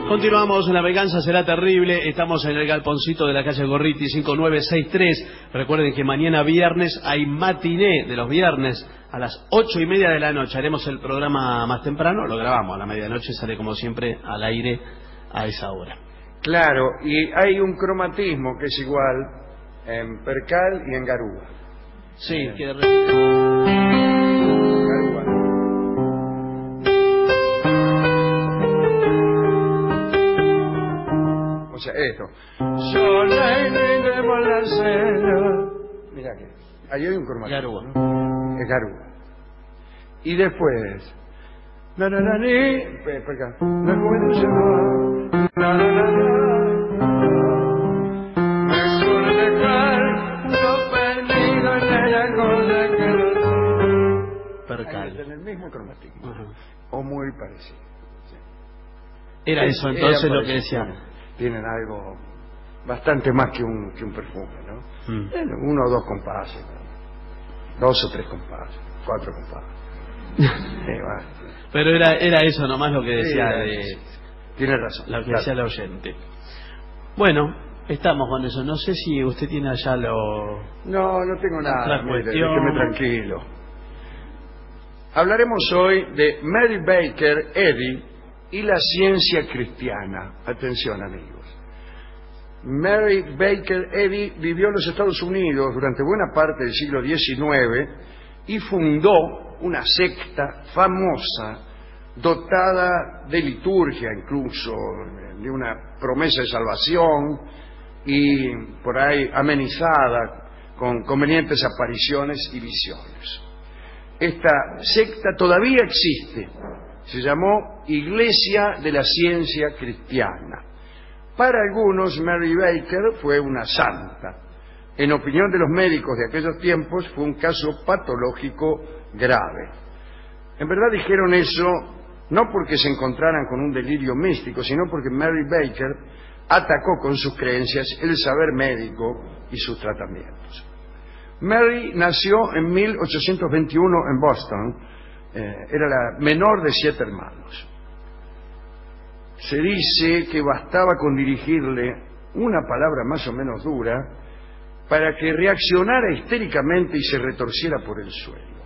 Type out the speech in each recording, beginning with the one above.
Continuamos, la venganza será terrible. Estamos en el galponcito de la calle Gorriti 5963. Recuerden que mañana viernes hay matiné de los viernes a las 8:30 de la noche. Haremos el programa más temprano, lo grabamos a la medianoche, sale como siempre al aire a esa hora. Claro, y hay un cromatismo que es igual en Percal y en Garúa. Sí, que o sea, esto. Mira que ahí hay un cromatismo. Garúa. ¿no? Es Garúa. Y después. La juventud se va. Mejor dejar lo perdido en la cosa que no. Percal. En el mismo cromatismo. Uh-huh. O muy parecido. Sí. Era eso entonces lo que decíamos. Tienen algo bastante más que un perfume, ¿no? Mm. 1 o 2 compases, 2 o 3 compases, 4 compases. Pero era eso nomás lo que decía Tiene razón. lo que decía el oyente. Bueno, estamos con eso. No sé si usted tiene allá lo... No tengo nada. Otra cuestión. Déjeme tranquilo. Hablaremos hoy de Mary Baker Eddy y la ciencia cristiana. Atención, amigos. Mary Baker Eddy vivió en los Estados Unidos durante buena parte del siglo XIX y fundó una secta famosa, dotada de liturgia incluso, de una promesa de salvación y por ahí amenizada con convenientes apariciones y visiones. Esta secta todavía existe, se llamó Iglesia de la Ciencia Cristiana. Para algunos, Mary Baker fue una santa. En opinión de los médicos de aquellos tiempos, fue un caso patológico grave. En verdad dijeron eso no porque se encontraran con un delirio místico, sino porque Mary Baker atacó con sus creencias el saber médico y sus tratamientos. Mary nació en 1821 en Boston. Era la menor de 7 hermanos. Se dice que bastaba con dirigirle una palabra más o menos dura para que reaccionara histéricamente y se retorciera por el suelo.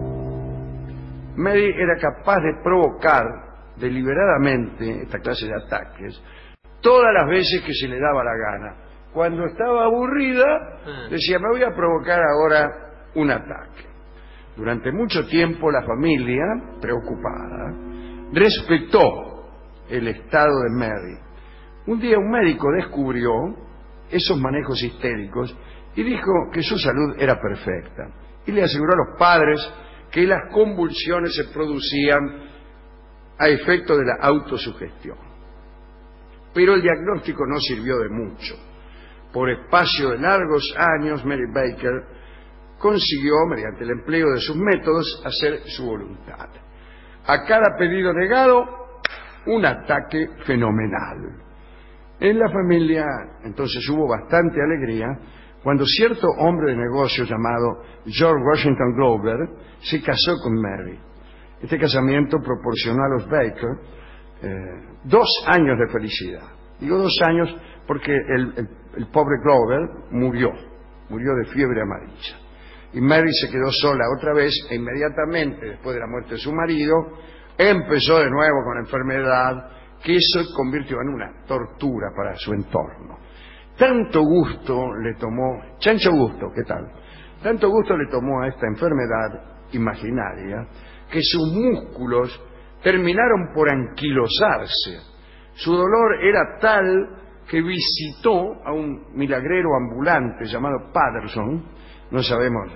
Mary era capaz de provocar deliberadamente esta clase de ataques todas las veces que se le daba la gana. Cuando estaba aburrida, decía, me voy a provocar ahora un ataque. Durante mucho tiempo la familia, preocupada, respetó el estado de Mary. Un día un médico descubrió esos manejos histéricos y dijo que su salud era perfecta. Y le aseguró a los padres que las convulsiones se producían a efecto de la autosugestión. Pero el diagnóstico no sirvió de mucho. Por espacio de largos años, Mary Baker consiguió, mediante el empleo de sus métodos, hacer su voluntad. A cada pedido negado, un ataque fenomenal. En la familia, entonces, hubo bastante alegría cuando cierto hombre de negocios llamado George Washington Glover se casó con Mary. Este casamiento proporcionó a los Baker 2 años de felicidad. Digo 2 años porque el pobre Glover murió de fiebre amarilla. Y Mary se quedó sola otra vez e inmediatamente después de la muerte de su marido empezó de nuevo con la enfermedad, que eso convirtió en una tortura para su entorno. Tanto gusto le tomó, Chancho Gusto, ¿qué tal? Tanto gusto le tomó a esta enfermedad imaginaria que sus músculos terminaron por anquilosarse. Su dolor era tal que visitó a un milagrero ambulante llamado Patterson. No sabemos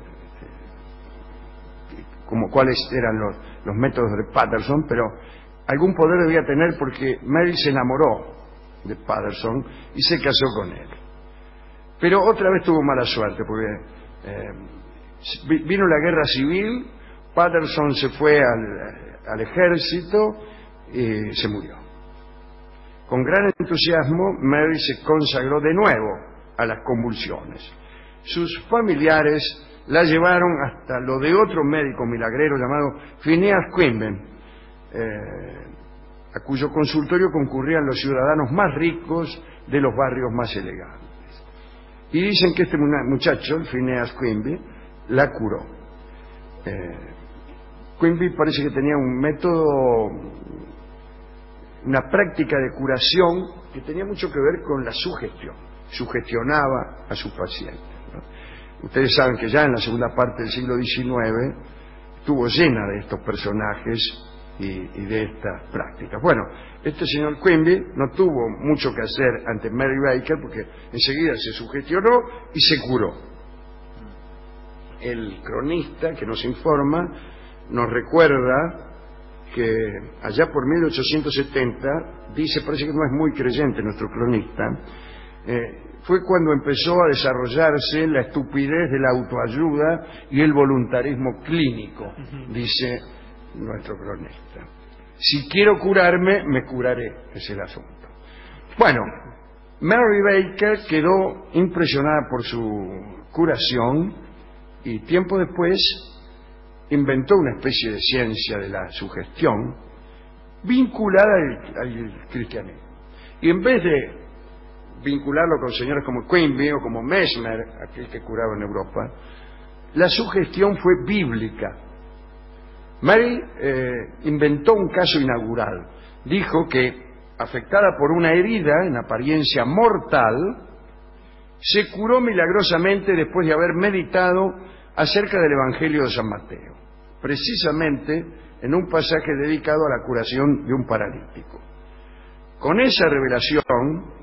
cuáles eran los métodos de Patterson, pero algún poder debía tener porque Mary se enamoró de Patterson y se casó con él. Pero otra vez tuvo mala suerte porque vino la guerra civil, Patterson se fue al ejército y se murió. Con gran entusiasmo, Mary se consagró de nuevo a las convulsiones. Sus familiares la llevaron hasta lo de otro médico milagrero llamado Phineas Quimby, a a cuyo consultorio concurrían los ciudadanos más ricos de los barrios más elegantes. Y dicen que este muchacho, el Phineas Quimby, la curó. Quimby parece que tenía un método, una práctica de curación que tenía mucho que ver con la sugestión. Sugestionaba a sus pacientes, ¿no? Ustedes saben que ya en la segunda parte del siglo XIX estuvo llena de estos personajes y de estas prácticas. Bueno, este señor Quimby no tuvo mucho que hacer ante Mary Baker porque enseguida se sugestionó y se curó. El cronista que nos informa nos recuerda que allá por 1870, dice, parece que no es muy creyente nuestro cronista, fue cuando empezó a desarrollarse la estupidez de la autoayuda y el voluntarismo clínico, dice nuestro cronista. Si quiero curarme, me curaré, es el asunto. Bueno, Mary Baker quedó impresionada por su curación y tiempo después inventó una especie de ciencia de la sugestión vinculada al cristianismo. Y en vez de vincularlo con señores como Quimby o como Mesmer, aquel que curaba en Europa, la sugestión fue bíblica. Mary inventó un caso inaugural. Dijo que, afectada por una herida en apariencia mortal, se curó milagrosamente después de haber meditado acerca del Evangelio de San Mateo, precisamente en un pasaje dedicado a la curación de un paralítico. Con esa revelación,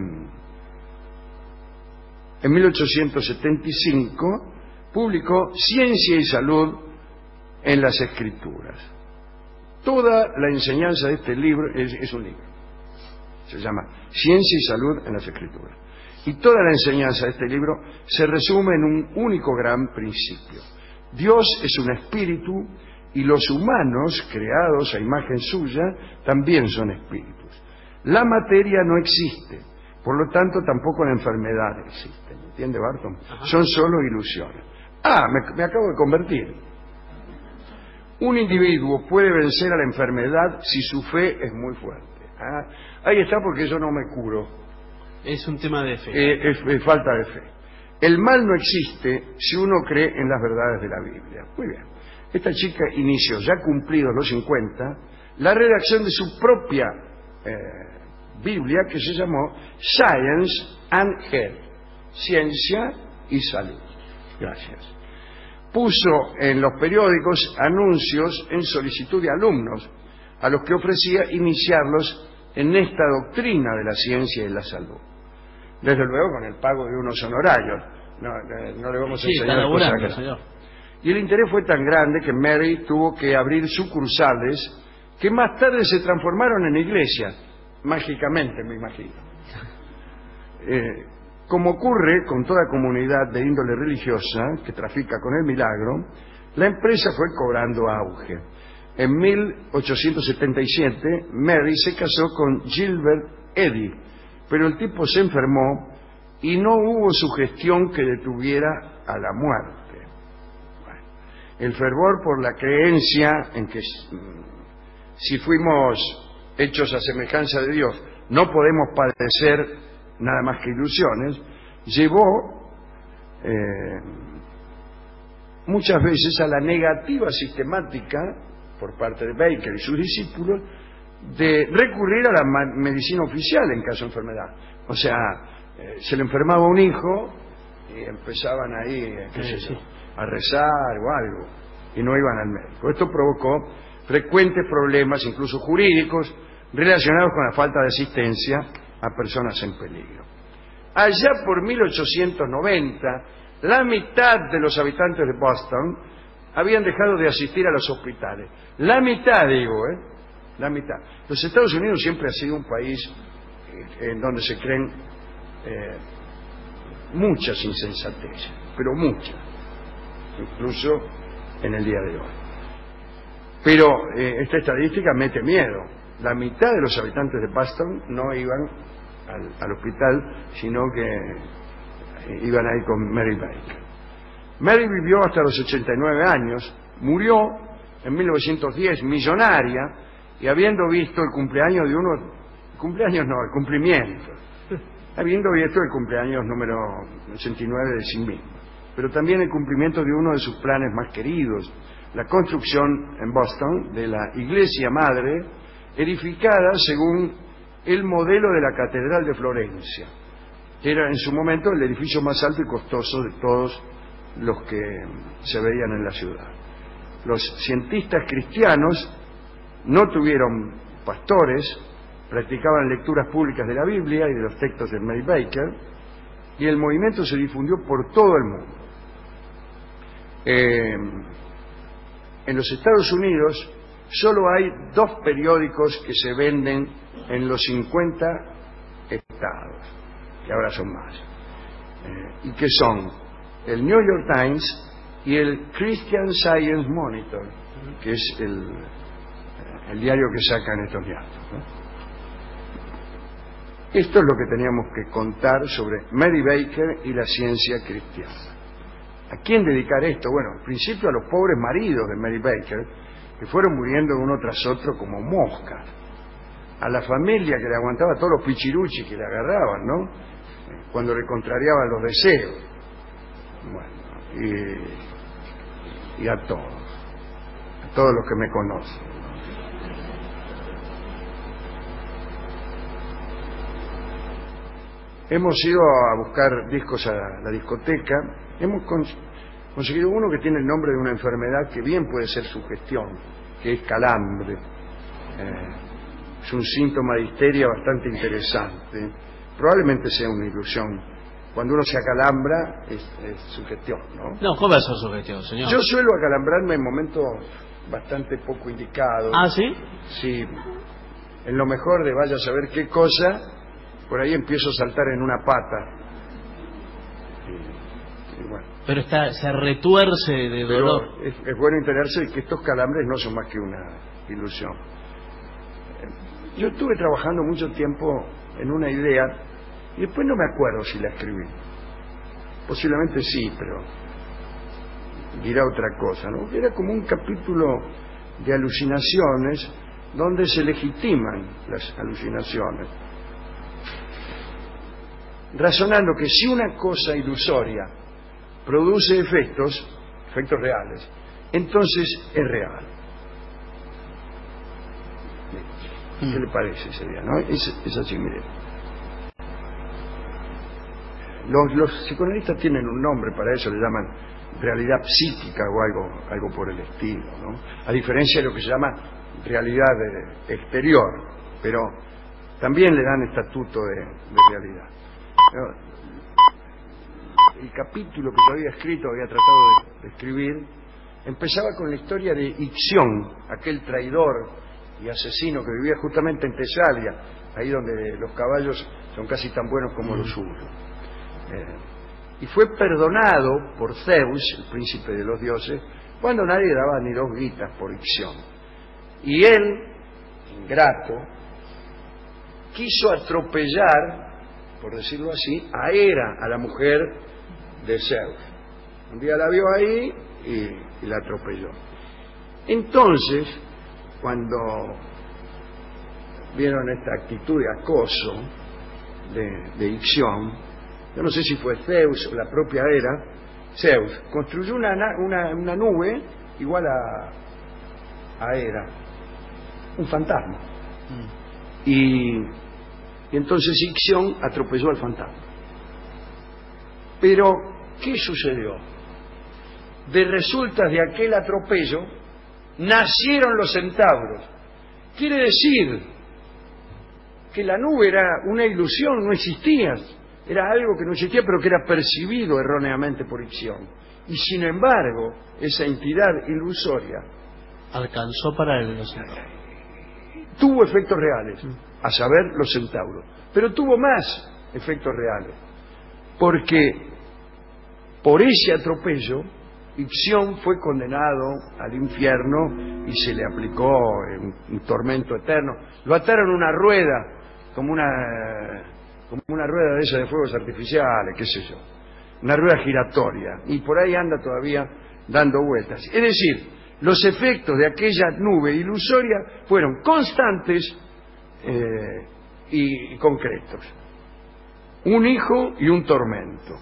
en 1875, publicó Ciencia y Salud en las Escrituras. Toda la enseñanza de este libro es un libro, se llama Ciencia y Salud en las Escrituras. Y toda la enseñanza de este libro se resume en un único gran principio. Dios es un espíritu y los humanos, creados a imagen suya, también son espíritus. La materia no existe, por lo tanto tampoco la enfermedad existe. ¿Me entiende, Barton? Son solo ilusiones. Me acabo de convertir. Un individuo puede vencer a la enfermedad si su fe es muy fuerte. Ahí está, porque yo no me curo. Es un tema de fe. Es falta de fe. El mal no existe si uno cree en las verdades de la Biblia. Muy bien. Esta chica inició, ya cumplidos los 50, la redacción de su propia Biblia, que se llamó Science and Health, Ciencia y Salud. Gracias. Puso en los periódicos anuncios en solicitud de alumnos, a los que ofrecía iniciarlos en esta doctrina de la ciencia y la salud. Desde luego con el pago de unos honorarios. No le vamos a enseñar cosas señor. Y el interés fue tan grande que Mary tuvo que abrir sucursales que más tarde se transformaron en iglesias, mágicamente, me imagino. Como ocurre con toda comunidad de índole religiosa que trafica con el milagro, la empresa fue cobrando auge. En 1877, Mary se casó con Gilbert Eddy, pero el tipo se enfermó y no hubo sugestión que detuviera a la muerte. Bueno, el fervor por la creencia en que si fuimos hechos a semejanza de Dios no podemos padecer nada más que ilusiones, llevó muchas veces a la negativa sistemática por parte de Baker y sus discípulos de recurrir a la medicina oficial en caso de enfermedad. O sea, se le enfermaba un hijo y empezaban ahí a rezar o algo y no iban al médico. Esto provocó frecuentes problemas, incluso jurídicos, relacionados con la falta de asistencia a personas en peligro. Allá por 1890, la mitad de los habitantes de Boston habían dejado de asistir a los hospitales. La mitad, digo, la mitad. Los Estados Unidos siempre ha sido un país en donde se creen muchas insensateces, pero muchas, incluso en el día de hoy. Pero esta estadística mete miedo. La mitad de los habitantes de Boston no iban al hospital, sino que iban ahí con Mary Baker. Mary vivió hasta los 89 años, murió en 1910, millonaria, y habiendo visto el cumpleaños de uno, cumpleaños no, el cumplimiento, habiendo visto el cumpleaños número 89 de sí mismo, pero también el cumplimiento de uno de sus planes más queridos, la construcción en Boston de la iglesia madre, edificada según el modelo de la Catedral de Florencia, que era en su momento el edificio más alto y costoso de todos los que se veían en la ciudad. Los cientistas cristianos no tuvieron pastores, practicaban lecturas públicas de la Biblia y de los textos de Mary Baker, y el movimiento se difundió por todo el mundo. En los Estados Unidos solo hay 2 periódicos que se venden en los 50 estados, que ahora son más, y que son el New York Times y el Christian Science Monitor, que es el diario que sacan estos diarios, ¿no? Esto es lo que teníamos que contar sobre Mary Baker y la ciencia cristiana. ¿A quién dedicar esto? Bueno, al principio a los pobres maridos de Mary Baker, que fueron muriendo uno tras otro como moscas. A la familia que le aguantaba todos los pichiruchis que le agarraban, ¿no? Cuando le contrariaban los deseos. Bueno, y a todos los que me conocen. Hemos ido a buscar discos a la discoteca. Hemos conseguido uno que tiene el nombre de una enfermedad que bien puede ser sugestión, que es calambre. Es un síntoma de histeria bastante interesante. Probablemente sea una ilusión. Cuando uno se acalambra es sugestión, ¿no? No, ¿cómo va a ser sugestión, señor? Yo suelo acalambrarme en momentos bastante poco indicados. ¿Ah, sí? Sí. En lo mejor de vaya a saber qué cosa, por ahí empiezo a saltar en una pata. Y bueno. Pero se retuerce de dolor. Es bueno enterarse de que estos calambres no son más que una ilusión. Yo estuve trabajando mucho tiempo en una idea y después no me acuerdo si la escribí. Posiblemente sí, pero dirá otra cosa, ¿no? Era como un capítulo de alucinaciones donde se legitiman las alucinaciones, razonando que si una cosa ilusoria produce efectos reales, entonces es real. ¿Qué le parece ese día, no? Es así, mire. Los psicoanalistas tienen un nombre para eso, le llaman realidad psíquica o algo por el estilo, ¿no? A diferencia de lo que se llama realidad exterior, pero también le dan estatuto de realidad. Pero el capítulo que yo había escrito, había tratado de escribir, empezaba con la historia de Ixión, aquel traidor y asesino que vivía justamente en Tesalia, ahí donde los caballos son casi tan buenos como los suyos. Y fue perdonado por Zeus, el príncipe de los dioses, cuando nadie daba ni 2 guitas por Ixión. Y él, ingrato, quiso atropellar, por decirlo así, a Hera, a la mujer de Zeus. Un día la vio ahí y la atropelló. Entonces, cuando vieron esta actitud de acoso de Ixión, yo no sé si fue Zeus o la propia Hera, Zeus construyó una nube igual a Hera, un fantasma. Y entonces Ixión atropelló al fantasma. Pero, ¿qué sucedió? De resultas de aquel atropello nacieron los centauros. Quiere decir que la nube era una ilusión, no existía. Era algo que no existía, pero que era percibido erróneamente por Ixión. Y sin embargo, esa entidad ilusoria alcanzó para los centauros. Tuvo efectos reales, a saber, los centauros. Pero tuvo más efectos reales. Porque por ese atropello, Ixión fue condenado al infierno y se le aplicó un tormento eterno. Lo ataron a una rueda, como una rueda de esas de fuegos artificiales, qué sé yo, una rueda giratoria, y por ahí anda todavía dando vueltas. Es decir, los efectos de aquella nube ilusoria fueron constantes y concretos. Un hijo y un tormento.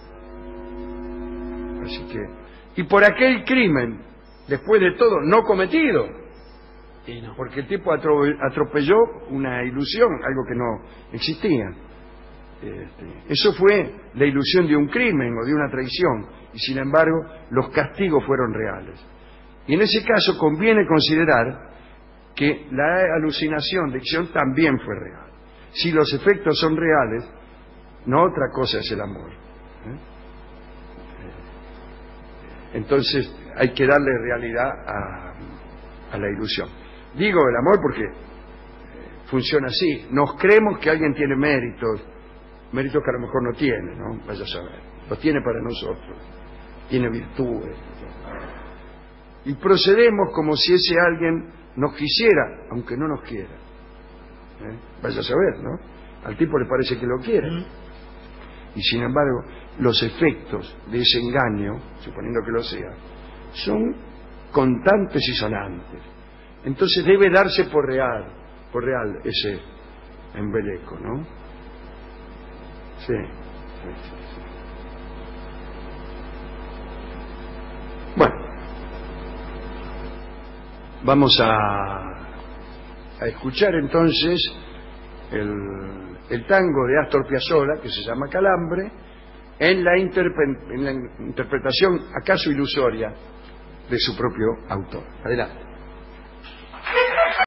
Así que, y por aquel crimen, después de todo, no cometido, porque el tipo atropelló una ilusión, algo que no existía. Eso fue la ilusión de un crimen o de una traición, y sin embargo los castigos fueron reales. Y en ese caso conviene considerar que la alucinación de Ixión también fue real. Si los efectos son reales, no otra cosa es el amor. Entonces hay que darle realidad a la ilusión. Digo el amor porque funciona así. Nos creemos que alguien tiene méritos que a lo mejor no tiene, ¿no? Vaya a saber. Los tiene para nosotros. Tiene virtudes. Y procedemos como si ese alguien nos quisiera, aunque no nos quiera. Vaya a saber, ¿no? Al tipo le parece que lo quiere. Y sin embargo, los efectos de ese engaño, suponiendo que lo sea, son constantes y sonantes. Entonces debe darse por real ese embeleco, ¿no? Sí. Bueno, vamos a escuchar entonces el tango de Astor Piazzolla, que se llama Calambre, en la interpretación acaso ilusoria de su propio autor. Adelante.